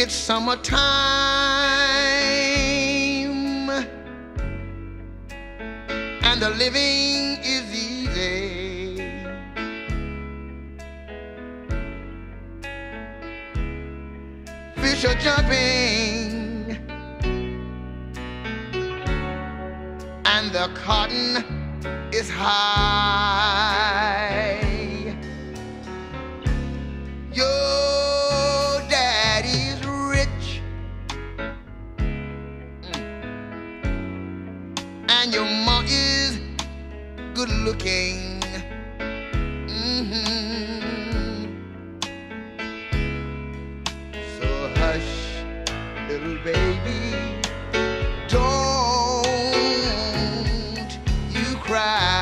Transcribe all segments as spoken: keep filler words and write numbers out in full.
It's summertime and the living is easy. Fish are jumping and the cotton is high. Your daddy's rich and your mom is good looking. Mm-hmm. So hush, little baby, don't you cry.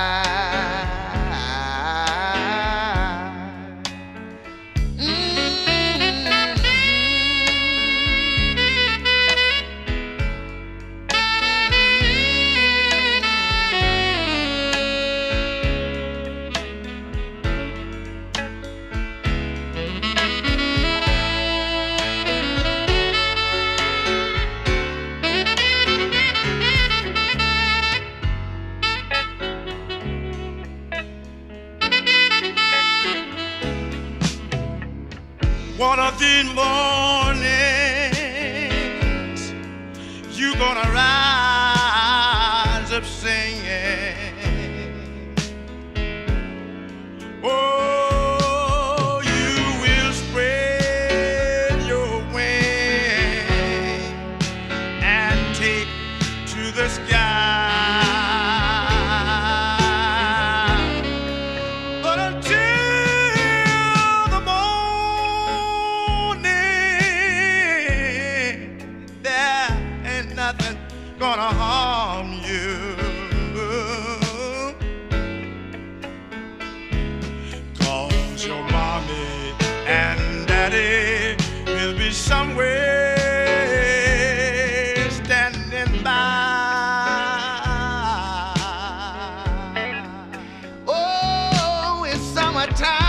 One of these mornings, you gonna rise up singing. Oh, you will spread your wings and take to the sky. But until nothing gonna harm you, 'cause your mommy and daddy will be somewhere standing by. Oh, it's summertime